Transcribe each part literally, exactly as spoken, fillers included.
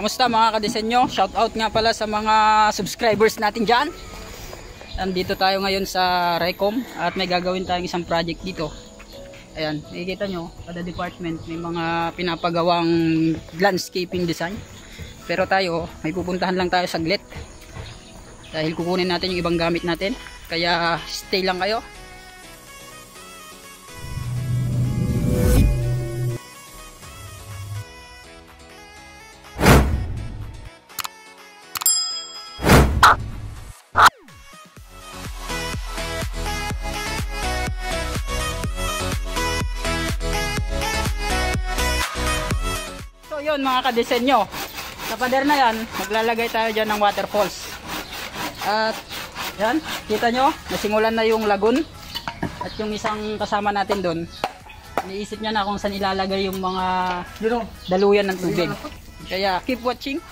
Kamusta mga kadesenyo? Shout out nga pala sa mga subscribers natin dyan. Nandito tayo ngayon sa Recom at may gagawin tayong isang project dito. Ayan, nakikita nyo, kada department may mga pinapagawang landscaping design. Pero tayo, may pupuntahan lang tayo saglit. Dahil kukunin natin yung ibang gamit natin. Kaya stay lang kayo. Yun mga kadesenyo, sa pader na yan maglalagay tayo dyan ng waterfalls. At yan, kita nyo nasimulan na yung lagoon. At yung isang kasama natin doon, iniisip niya na kung saan ilalagay yung mga daluyan ng tubig. Kaya keep watching.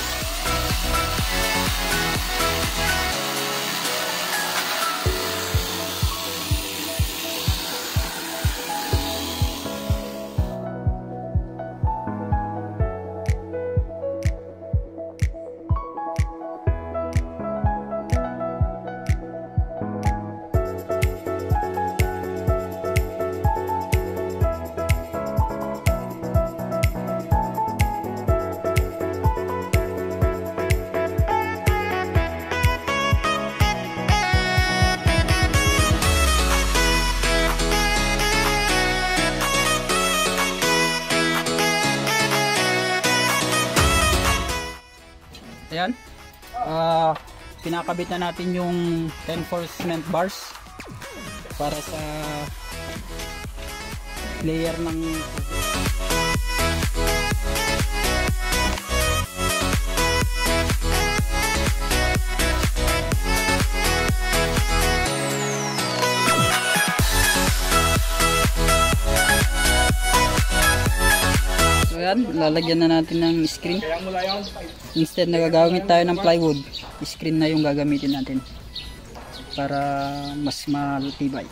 Ayan, uh, pinakabit na natin yung reinforcement bars para sa layer ng lalagyan na natin ng screen. Instead nagagamit tayo ng plywood, screen na yung gagamitin natin para mas matibay.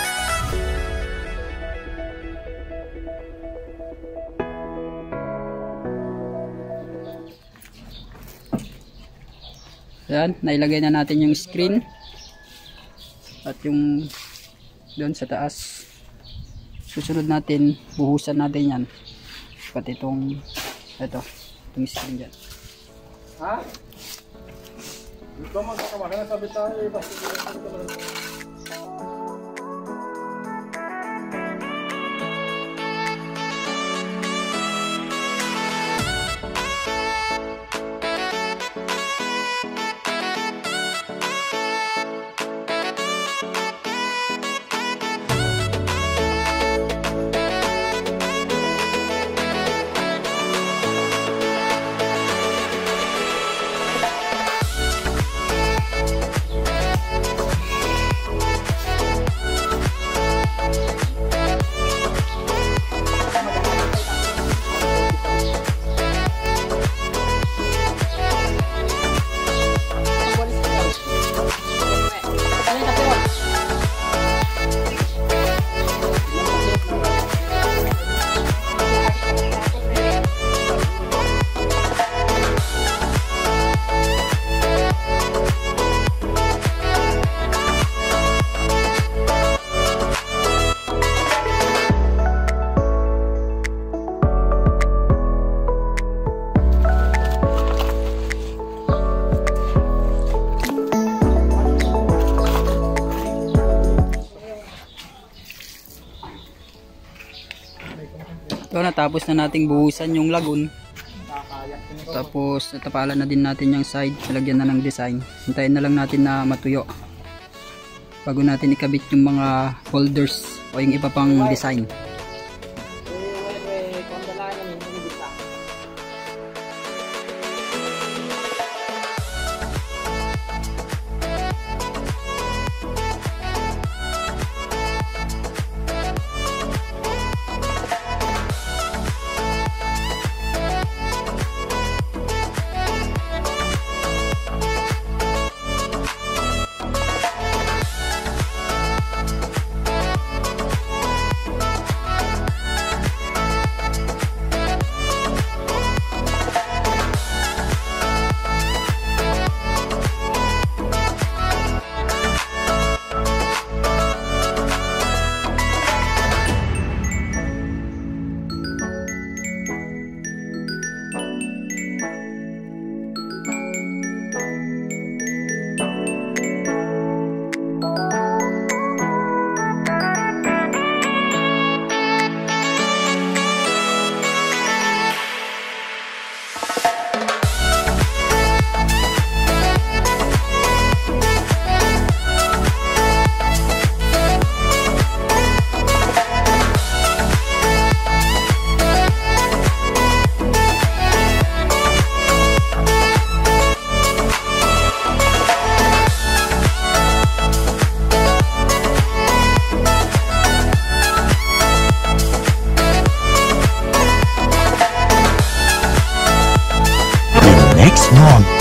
Yan, nailagay na natin yung screen at yung doon sa taas. Susunod natin, buhusan natin yan. Pati itong ito, itong screen dyan. Ha? Ito magkakamaka na sabi tayo eh, basta ito lang. So natapos na nating buhusan yung lagoon. Tapos natapalan na din natin yung side, nalagyan na ng design. Hintayin na lang natin na matuyo bago natin ikabit yung mga holders o yung iba pang design. next vlog.